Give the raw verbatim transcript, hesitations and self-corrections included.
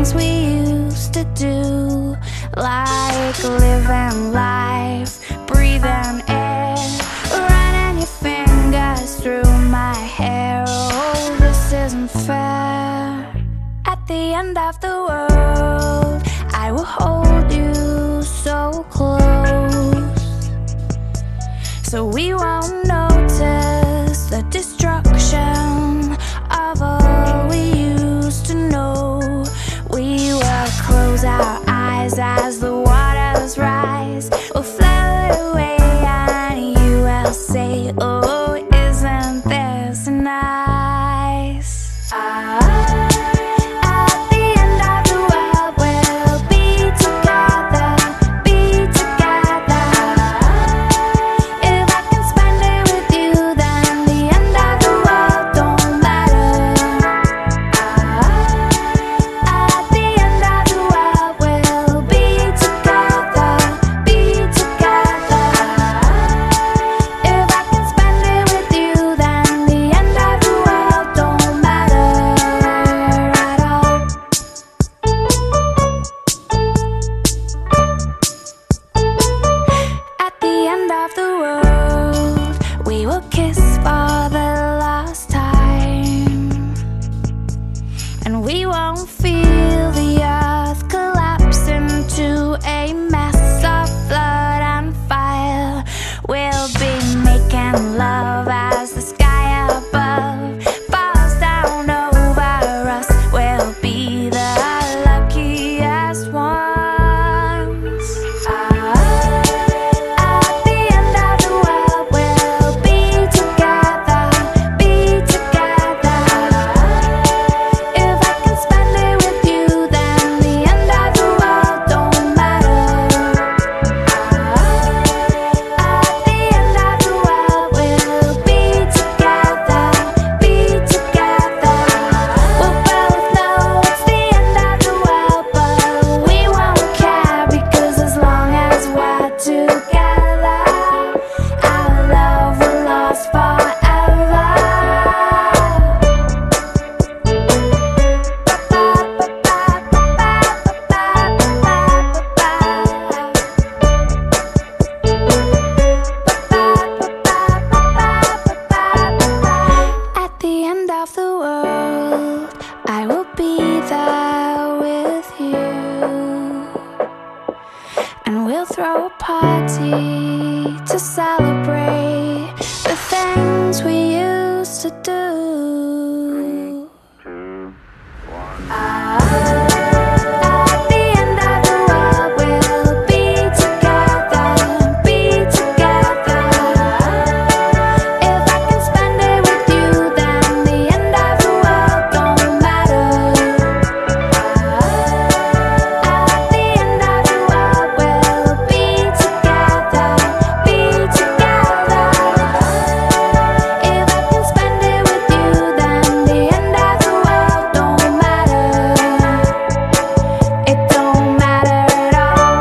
things we used to do, like living life, breathing air, running your fingers through my hair. Oh, this isn't fair. At the end of the world, I will hold you so close, so we won't notice the destruction of all we used to know. We will close our eyes as the waters rise. We'll float away and you will say, oh, isn't this nice? Ah. We won't feel the earth collapse into a mess of blood and fire. We'll be making love as the sky above falls down over us. We'll be the luckiest ones. Ah. At the end of the world, we'll be together, be together. If I can spend it with you, then the end of the world don't matter. At the end of the world, we'll be together, be together. We'll both know it's the end of the world, but we won't care, because as long as we're together, our love will last forever. At the end of the world, I will be there with you, and we'll throw a party to celebrate the things we used to do. Ah. At the end of the world, we'll be together, be together. If I can spend it with you, then the end of the world don't matter. At the end of the world, we'll be together, be together. If I can spend it with you, then the end of the world don't matter. It don't matter at all.